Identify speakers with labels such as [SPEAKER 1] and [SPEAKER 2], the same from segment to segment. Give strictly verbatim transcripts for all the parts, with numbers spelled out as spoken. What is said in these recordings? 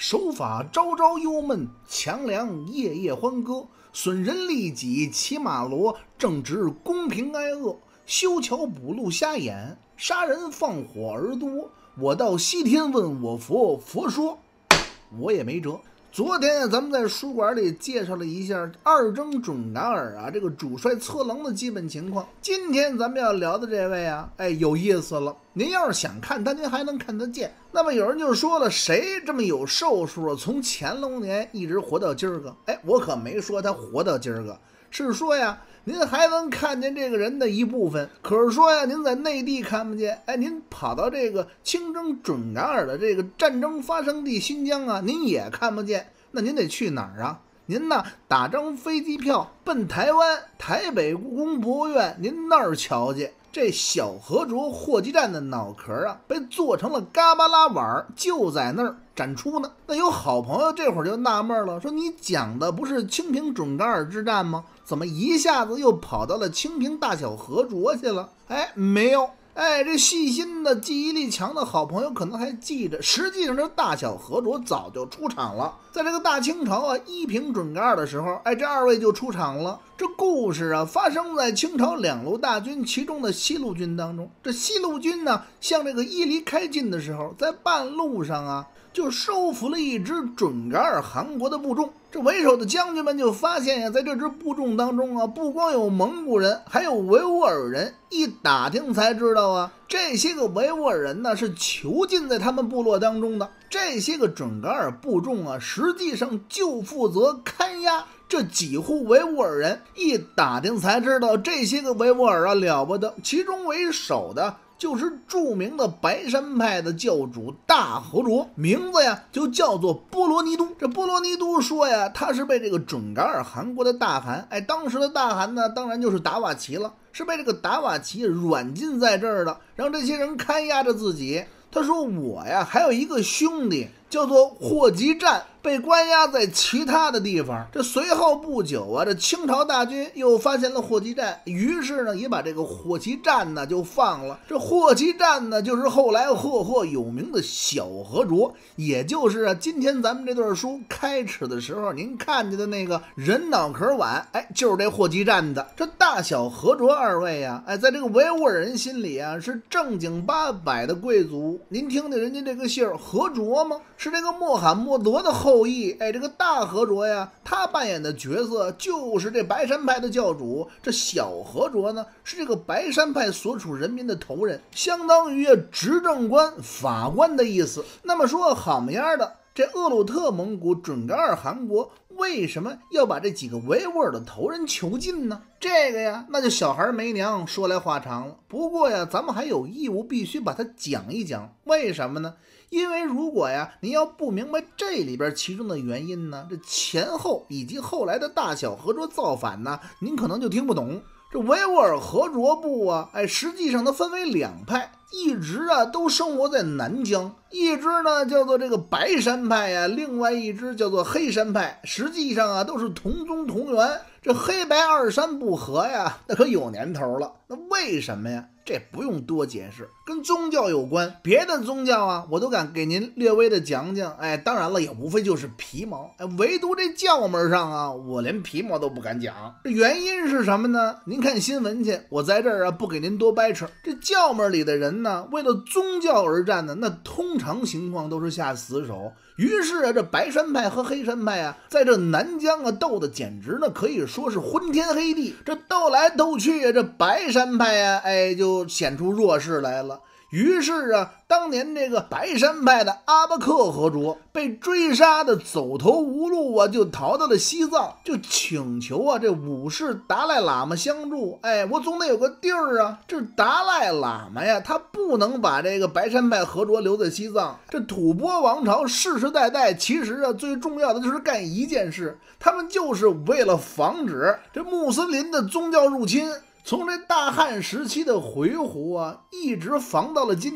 [SPEAKER 1] 守法朝朝忧闷，强梁夜夜欢歌。损人利己骑马骡，正直公平挨饿。修桥补路瞎眼，杀人放火儿多。我到西天问我佛，佛说我也没辙。昨天啊，咱们在书馆里介绍了一下二征准噶尔啊这个主帅策棱的基本情况。今天咱们要聊的这位啊，哎，有意思了。您要是想看他，您还能看得见。那么有人就说了，谁这么有寿数啊？从乾隆年一直活到今儿个？哎，我可没说他活到今儿个，是说呀，您还能看见这个人的一部分。可是说呀，您在内地看不见，哎，您跑到这个清征准噶尔的这个战争发生地新疆啊，您也看不见。那您得去哪儿啊？您呢，打张飞机票奔台湾台北故宫博物院，您那儿瞧去。这小河卓货机站的脑壳啊，被做成了嘎巴拉碗，就在那儿展出呢。那有好朋友这会儿就纳闷了，说你讲的不是清平准噶尔之战吗？怎么一下子又跑到了清平大小河卓去了？哎，没有。哎，这细心的记忆力强的好朋友可能还记着，实际上这大小河卓早就出场了。在这个大清朝啊一平准噶尔的时候，哎，这二位就出场了。这故事啊发生在清朝两路大军其中的西路军当中。这西路军呢向这个伊犁开进的时候，在半路上啊就收服了一支准噶尔汗国的部众。这为首的将军们就发现呀，在这支部众当中啊，不光有蒙古人，还有维吾尔人。一打听才知道啊，这些个维吾尔人呢是囚禁在他们部落当中的。这些个准噶尔部众啊，实际上就负责看押这几户维吾尔人。一打听才知道，这些个维吾尔啊了不得，其中为首的就是著名的白山派的教主大和卓，名字呀就叫做波罗尼都。这波罗尼都说呀，他是被这个准噶尔汗国的大汗，哎，当时的大汗呢，当然就是达瓦齐了，是被这个达瓦齐软禁在这儿的，让这些人看押着自己。他说我呀还有一个兄弟叫做霍集占，被关押在其他的地方。这随后不久啊，这清朝大军又发现了霍集占，于是呢也把这个霍集占呢就放了。这霍集占呢就是后来赫赫有名的小河卓，也就是啊今天咱们这段书开始的时候您看见的那个人脑壳碗，哎，就是这霍集占的。这大小河卓二位啊，哎，在这个维吾尔人心里啊是正经八百的贵族。您听听人家这个姓儿河卓吗？是这个穆罕默德的后裔。哎，这个大河卓呀，他扮演的角色就是这白山派的教主。这小河卓呢，是这个白山派所处人民的头人，相当于执政官、法官的意思。那么说好么样的，这鄂鲁特蒙古准噶尔汗国为什么要把这几个维吾尔的头人囚禁呢？这个呀，那就小孩没娘，说来话长了。不过呀，咱们还有义务必须把它讲一讲。为什么呢？因为如果呀，您要不明白这里边其中的原因呢，这前后以及后来的大小河卓造反呢，您可能就听不懂。这维吾尔河卓部啊，哎，实际上它分为两派，一直啊都生活在南疆，一支呢叫做这个白山派呀、啊，另外一支叫做黑山派，实际上啊都是同宗同源。这黑白二山不合呀，那可有年头了。那为什么呀？这不用多解释，跟宗教有关。别的宗教啊，我都敢给您略微的讲讲。哎，当然了，也无非就是皮毛。哎，唯独这教门上啊，我连皮毛都不敢讲。这原因是什么呢？您看新闻去，我在这儿啊不给您多掰扯。这教门里的人呢，为了宗教而战呢，那通常情况都是下死手。于是啊，这白山派和黑山派啊，在这南疆啊斗的简直呢可以说是昏天黑地。这斗来斗去啊，这白山派啊，哎，就显出弱势来了。于是啊，当年这个白山派的阿巴克河卓被追杀的走投无路啊，就逃到了西藏，就请求啊这武士达赖喇嘛相助。哎，我总得有个地儿啊。这达赖喇嘛呀，他不能把这个白山派河卓留在西藏。这吐蕃王朝世世代代其实啊最重要的就是干一件事，他们就是为了防止这穆斯林的宗教入侵。从这大汉时期的回鹘啊，一直防到了今天，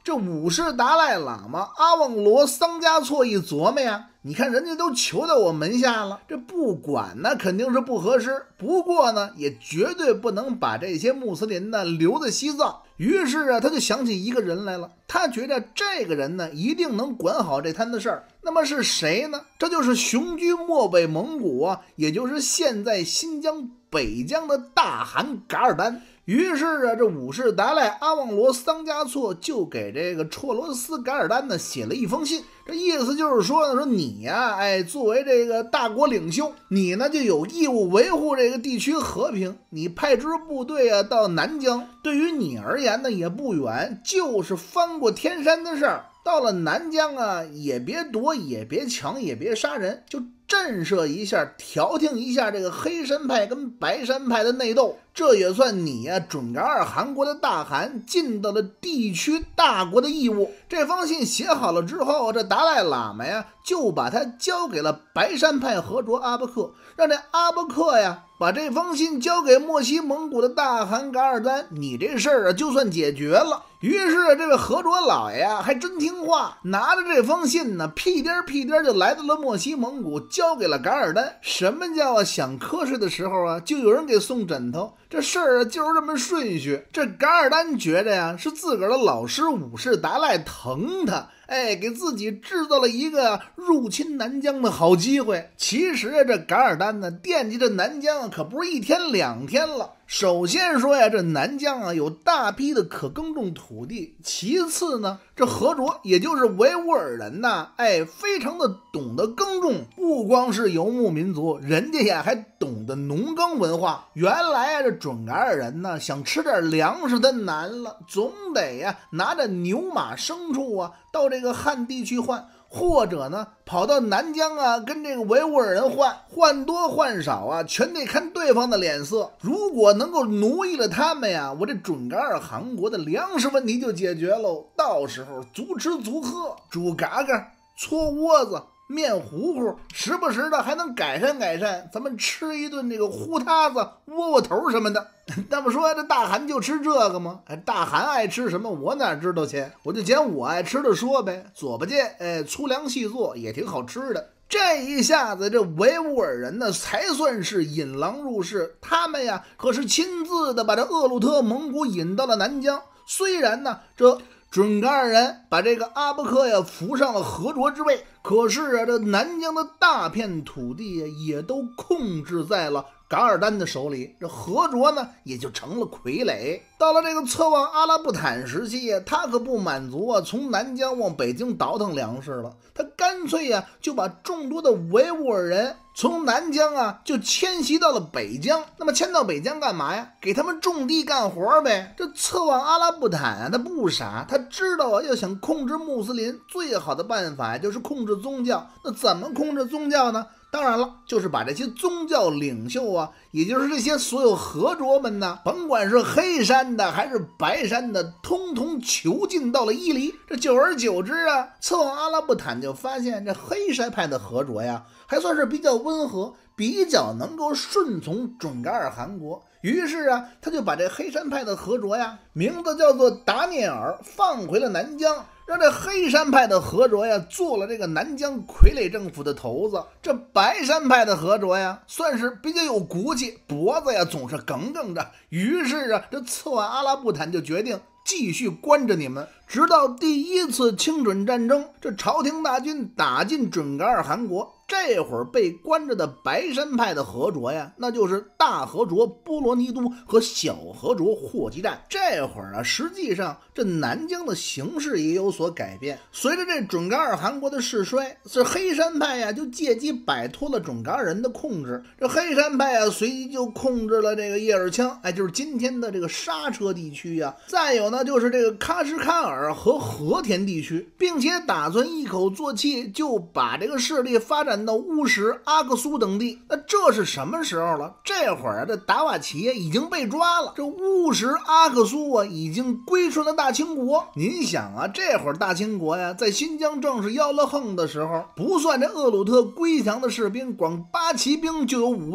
[SPEAKER 1] 这五世达赖喇嘛阿旺罗桑嘉措一琢磨呀，你看人家都求到我门下了，这不管呢肯定是不合适，不过呢也绝对不能把这些穆斯林呢留在西藏。于是啊他就想起一个人来了，他觉得这个人呢一定能管好这摊子事儿。那么是谁呢？这就是雄居漠北蒙古啊，也就是现在新疆北疆的大汗噶尔丹。于是啊，这五世达赖阿旺罗桑嘉措就给这个绰罗斯噶尔丹呢写了一封信，这意思就是说呢，说你呀、啊，哎，作为这个大国领袖，你呢就有义务维护这个地区和平。你派支部队啊到南疆，对于你而言呢也不远，就是翻过天山的事儿。到了南疆啊，也别夺，也别抢，也别杀人，就震慑一下，调停一下这个黑山派跟白山派的内斗。这也算你呀、啊，准噶尔汗国的大汗尽到了地区大国的义务。这封信写好了之后，这达赖喇嘛呀就把它交给了白山派和卓阿巴克，让这阿巴克呀把这封信交给漠西蒙古的大汗噶尔丹，你这事儿啊就算解决了。于是这个和卓老爷啊还真听话，拿着这封信呢，屁颠屁颠就来到了漠西蒙古，交给了噶尔丹。什么叫啊想瞌睡的时候啊就有人给送枕头，这事儿啊就是这么顺序。这噶尔丹觉得呀是自个儿的老师五世达赖疼他，哎，给自己制造了一个入侵南疆的好机会。其实啊这噶尔丹呢惦记着南疆可不是一天两天了。首先说呀，这南疆啊有大批的可耕种土地，其次呢，这和卓也就是维吾尔人呐，哎，非常的懂得耕种，不光是游牧民族，人家呀还懂得农耕文化。原来啊这准噶尔人呢想吃点粮食的难了，总得呀拿着牛马牲畜啊到这个汉地去换，或者呢跑到南疆啊跟这个维吾尔人换，换多换少啊全得看对方的脸色。如果能够奴役了他们呀，我这准噶尔汗国的粮食问题就解决喽，到时候足吃足喝，煮嘎嘎，搓窝子，面糊糊，时不时的还能改善改善，咱们吃一顿这个糊塌子、窝窝头什么的。那么说这大汗就吃这个吗？哎，大汗爱吃什么我哪知道去，我就捡我爱吃的说呗。左巴界哎，粗粮细做也挺好吃的。这一下子这维吾尔人呢才算是引狼入室，他们呀可是亲自的把这鄂鲁特蒙古引到了南疆。虽然呢这准噶尔人把这个阿巴克呀扶上了和卓之位，可是啊这南疆的大片土地呀也都控制在了噶尔丹的手里，这和卓呢也就成了傀儡。到了这个策妄阿拉布坦时期呀，他可不满足啊从南疆往北京倒腾粮食了，他干脆呀就把众多的维吾尔人从南疆啊就迁徙到了北疆。那么迁到北疆干嘛呀？给他们种地干活呗。这策妄阿拉布坦啊他不傻，他知道啊要想控制穆斯林，最好的办法就是控制宗教。那怎么控制宗教呢？当然了，就是把这些宗教领袖啊，也就是这些所有和卓们呢，甭管是黑山的还是白山的，通通囚禁到了伊犁。这久而久之啊，策妄阿拉布坦就发现这黑山派的和卓呀，还算是比较温和，比较能够顺从准噶尔汗国。于是啊，他就把这黑山派的和卓呀，名字叫做达聂尔，放回了南疆。让这黑山派的和卓呀做了这个南疆傀儡政府的头子，这白山派的和卓呀算是比较有骨气，脖子呀总是梗梗着。于是啊，这策妄阿拉布坦就决定继续关着你们，直到第一次清准战争，这朝廷大军打进准噶尔汗国。这会儿被关着的白山派的和卓呀，那就是大和卓波罗尼都和小和卓霍基站。这会儿啊，实际上这南疆的形势也有所改变。随着这准噶尔汗国的势衰，这黑山派呀就借机摆脱了准噶尔人的控制。这黑山派啊，随即就控制了这个叶尔羌，哎，就是今天的这个刹车地区呀。再有呢，就是这个喀什喀尔和和田地区，并且打算一口作气就把这个势力发展到乌什、阿克苏等地。那这是什么时候了？这会儿啊，这达瓦齐已经被抓了，这乌什、阿克苏啊已经归顺了大清国。您想啊，这会儿大清国呀，在新疆正是要了横的时候，不算这鄂鲁特归降的士兵，光八旗兵就有五万。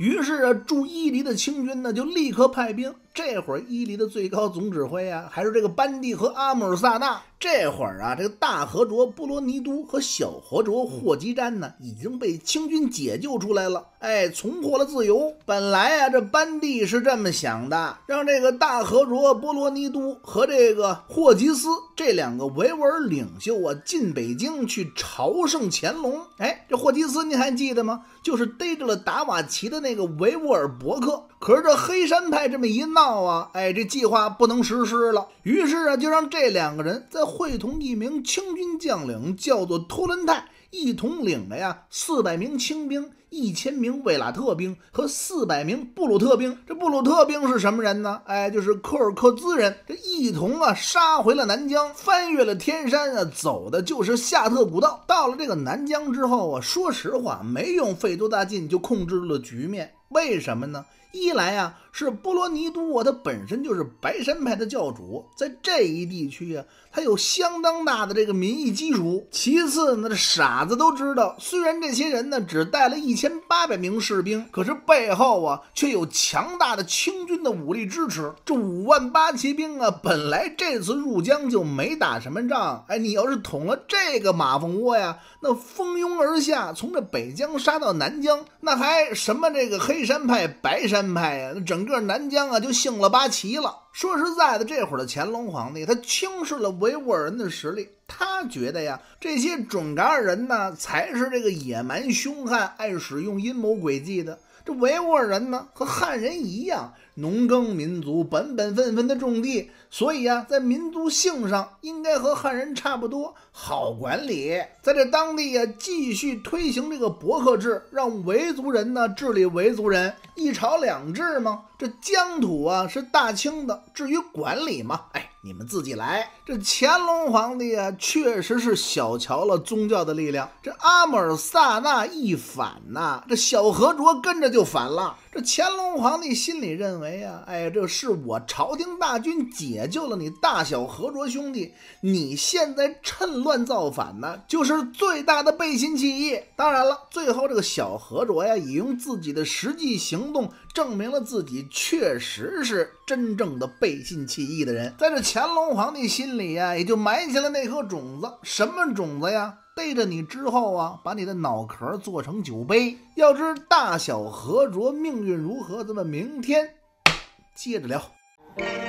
[SPEAKER 1] 于是啊，驻伊犁的清军呢就立刻派兵。这会儿伊犁的最高总指挥啊，还是这个班第和阿姆尔萨纳。这会儿啊，这个大河卓波罗尼都和小河卓霍吉詹呢，已经被清军解救出来了，哎，重获了自由。本来啊，这班第是这么想的，让这个大河卓波罗尼都和这个霍吉斯这两个维吾尔领袖啊，进北京去朝圣乾隆。哎，这霍吉斯您还记得吗？就是逮着了达瓦齐的那个维吾尔伯克。可是这黑山派这么一闹啊，哎，这计划不能实施了。于是啊，就让这两个人再会同一名清军将领，叫做托伦泰，一同领着呀四百名清兵、一千名维拉特兵和四百名布鲁特兵。这布鲁特兵是什么人呢？哎，就是柯尔克孜人。这一同啊杀回了南疆，翻越了天山啊，走的就是夏特古道。到了这个南疆之后啊，说实话没用费多大劲就控制了局面。为什么呢？一来啊，是波罗尼都啊，他本身就是白山派的教主，在这一地区啊，他有相当大的这个民意基础。其次呢，这傻子都知道，虽然这些人呢只带了一千八百名士兵，可是背后啊却有强大的清军的武力支持。这五万八骑兵啊，本来这次入疆就没打什么仗，哎，你要是捅了这个马蜂窝呀，那蜂拥而下，从这北疆杀到南疆，那还什么这个黑山派、白山派呀，整个南疆啊就兴了八旗了。说实在的，这会儿的乾隆皇帝他轻视了维吾尔人的实力，他觉得呀，这些准噶尔人呢才是这个野蛮凶悍、爱使用阴谋诡计的。这维吾尔人呢和汉人一样，农耕民族，本本分分的种地，所以啊，在民族性上应该和汉人差不多，好管理。在这当地啊，继续推行这个伯克制，让维族人呢治理维族人，一朝两制嘛。这疆土啊是大清的，至于管理嘛，哎，你们自己来。这乾隆皇帝啊，确实是小瞧了宗教的力量。这阿姆尔萨纳一反呐、啊，这小河卓跟着就反了。这乾隆皇帝心里认为啊，哎，这是我朝廷大军解救了你大小河卓兄弟，你现在趁乱造反呢，就是最大的背信弃义。当然了，最后这个小河卓呀，也用自己的实际行动证明了自己确实是真正的背信弃义的人。在这乾隆皇帝心里呀，也就埋下了那颗种子。什么种子呀？逮着你之后啊，把你的脑壳做成酒杯。要知大小河卓命运如何，咱们明天接着聊。